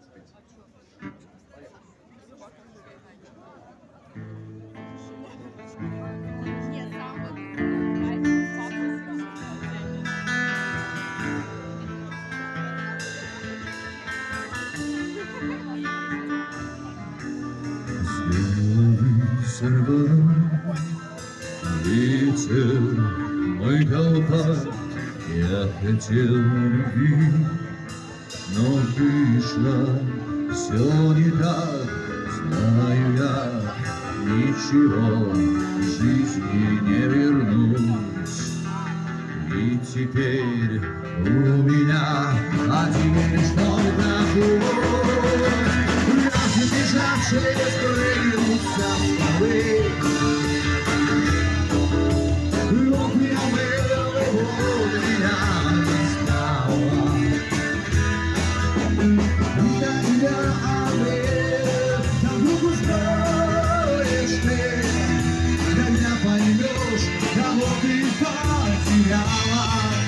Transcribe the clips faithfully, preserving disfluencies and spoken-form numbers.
Ветер, мой колпак, я хотел любви, но вышло все не так. Знаю я, ничего в жизни не вернуть. И теперь у меня один лишь только путь. Разбежавшие спрыгнутся с скалы. Вот я был, и вот меня не стало. Я тебя обрел, как вдруг узнаешь ты, когда поймешь, кого ты потеряла.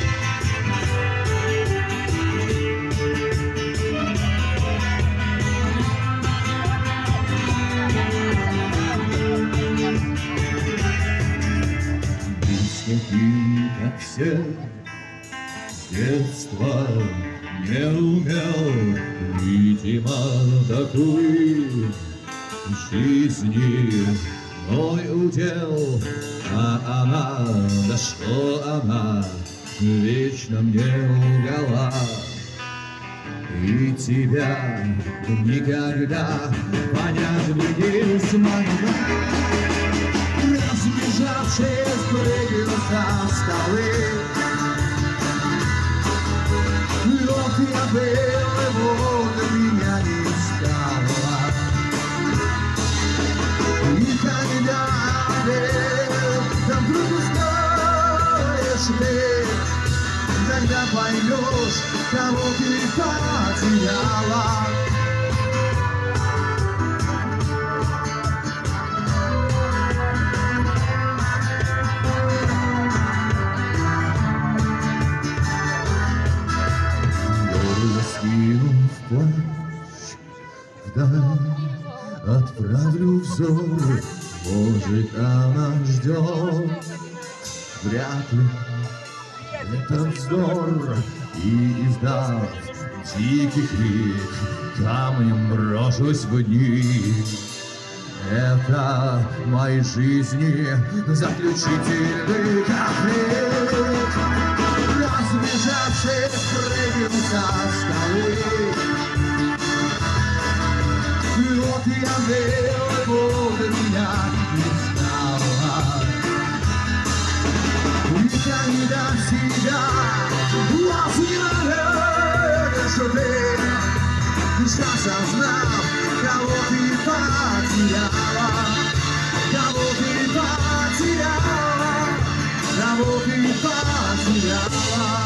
Таким, как все, с детства не умел, видимо, такой жизни мой удел. А она, да что она, вечно мне лгала. И тебя никогда понять бы не смогла. Разбежавшие спрыгнутся с скалы. Вот я был, и вот меня не стало. И когда обрел, там вдруг узнаешь ты, когда поймешь, кого ты потеряла. Скинув плащ вдаль, отправлю взор, может, она ждет. Вряд ли это вздор, и издав дикий крик, камнем брошусь в дни. Это моей жизни заключительный конфликт. Разбежавшие спрыгнутся с скалы. Вот я был, и вот меня не стало. Никогда себя вас не найдешь ты, лишь осознав, кого ты потеряла, кого ты потеряла, кого ты потеряла.